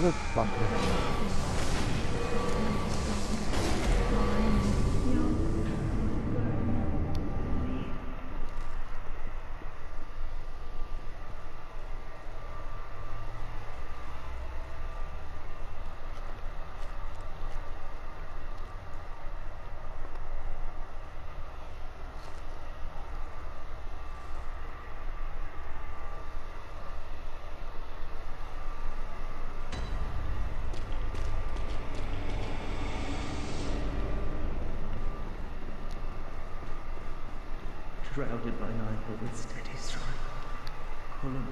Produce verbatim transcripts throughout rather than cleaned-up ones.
motherfucker. Shrouded by night, but with steady stride. Column.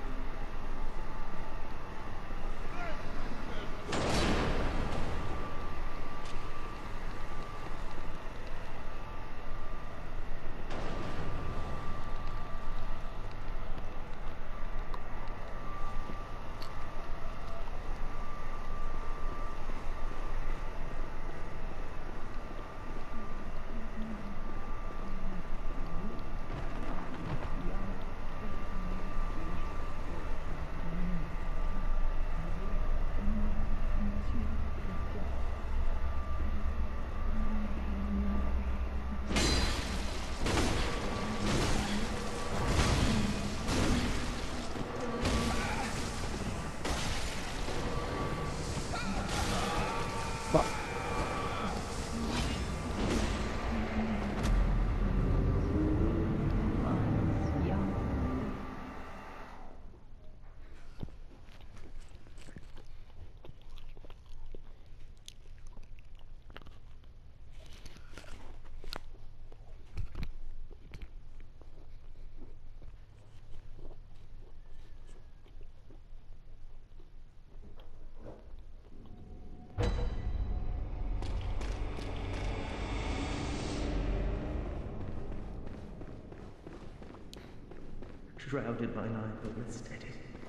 Shrouded by night, but with steady.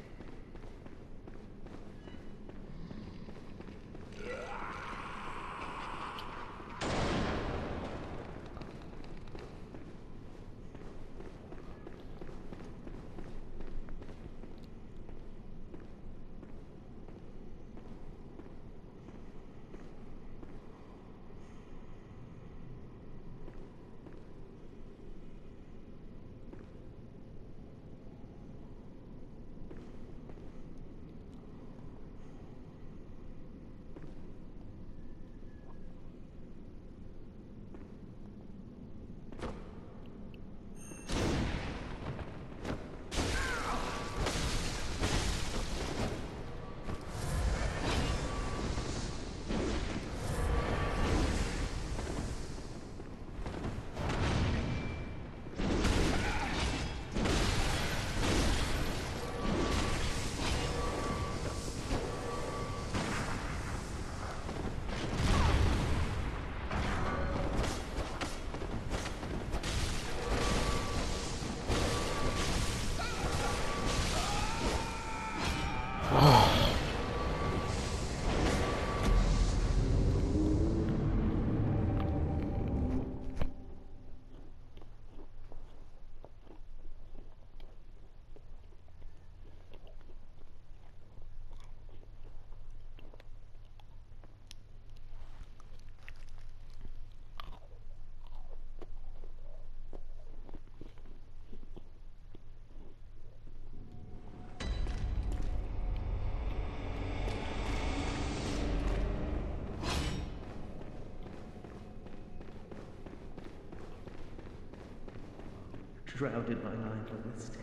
Shrouded by night, but with steady.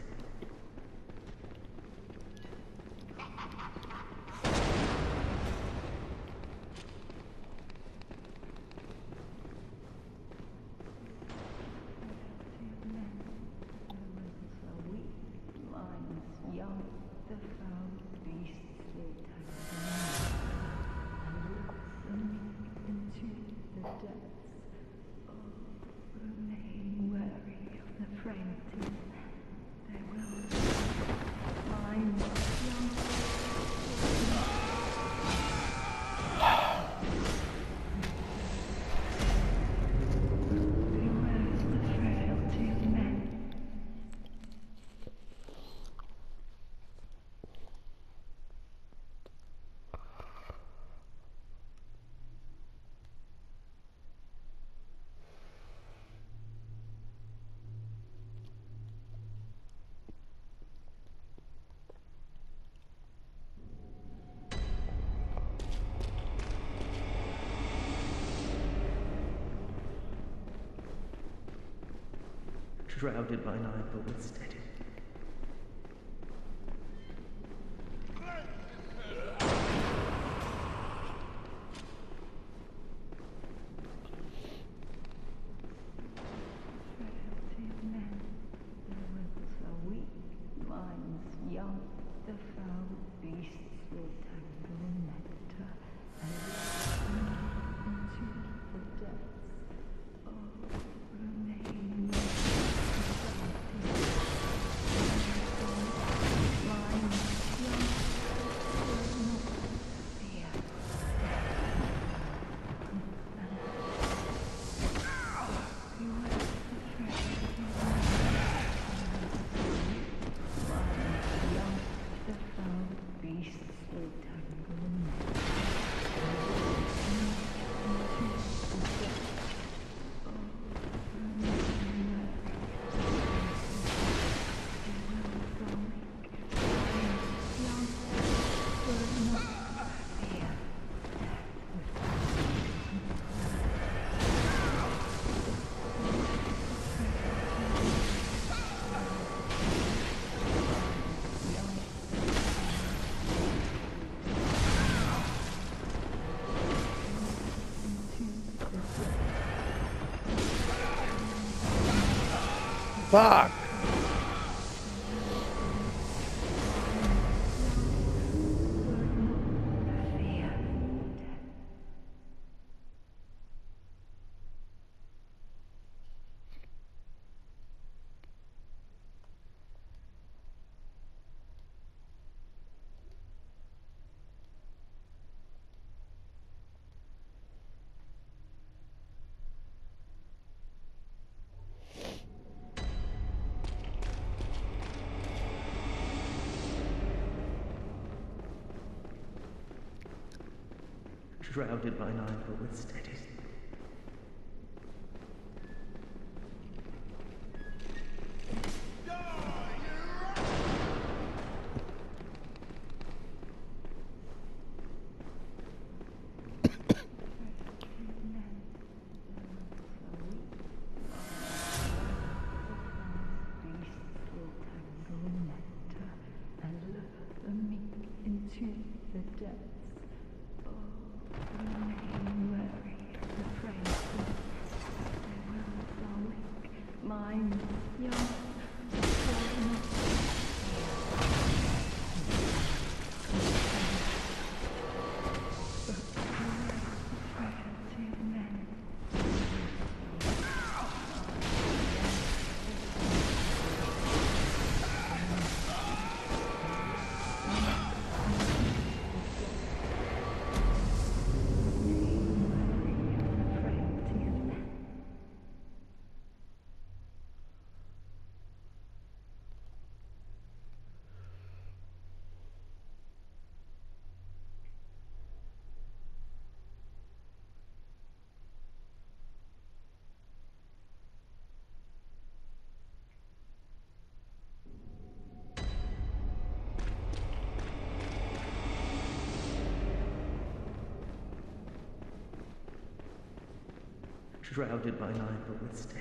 Remain wary of the frailty. They will shrouded by night but with steady. Fuck! Shrouded by night but with steady. Shrouded by night but with steady.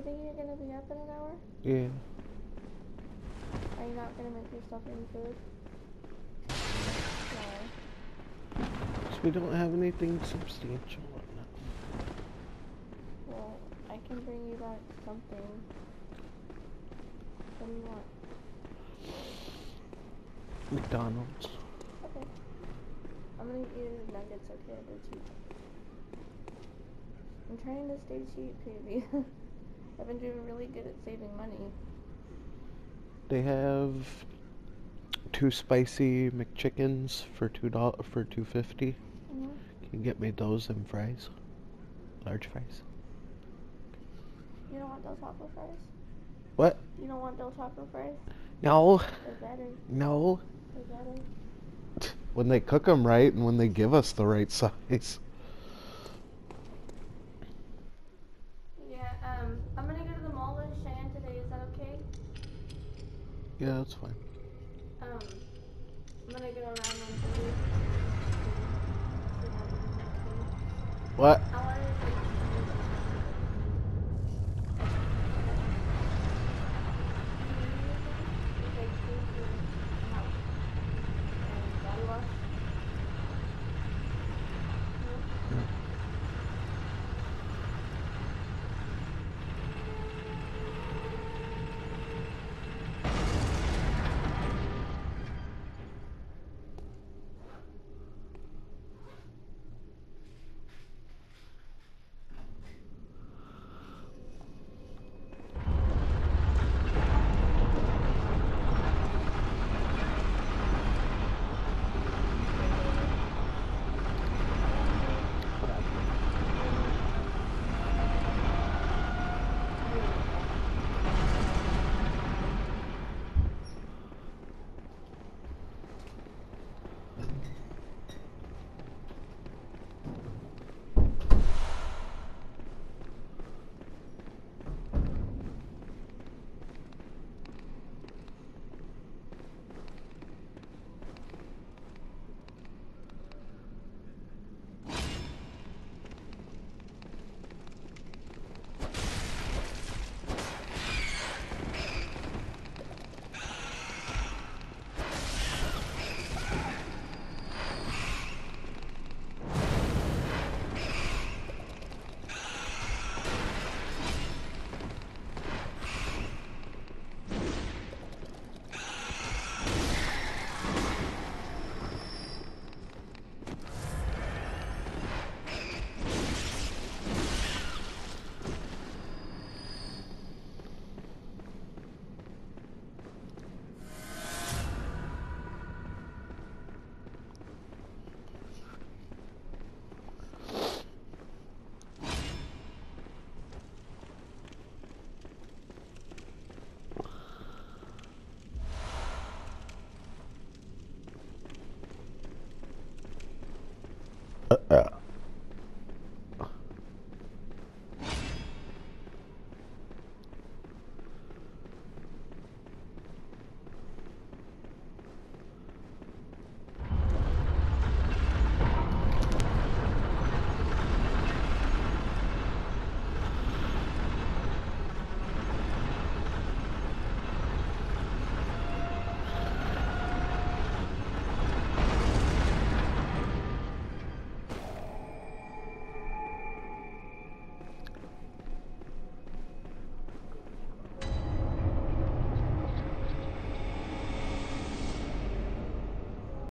think you're gonna be up in an hour? Yeah. Are you not gonna make yourself any food? No. Because we don't have anything substantial right now. Well, I can bring you back something. What do you want? McDonald's. Okay. I'm gonna eat your nuggets, okay? They're cheap. I'm trying to stay cheap, baby. I've been doing really good at saving money. They have two spicy McChickens for two dollars for two fifty. Mm-hmm. Can you get me those and fries? Large fries. You don't want Del Taco fries? What? You don't want Del Taco fries? No. They're better. No. They're better. When they cook them right and when they give us the right size. Yeah, um, I'm gonna go to the mall with Cheyenne today, is that okay? Yeah, that's fine. Um, I'm gonna go around one thirty. What? I wanted to take take food to the house and body wash. No? Uh, uh.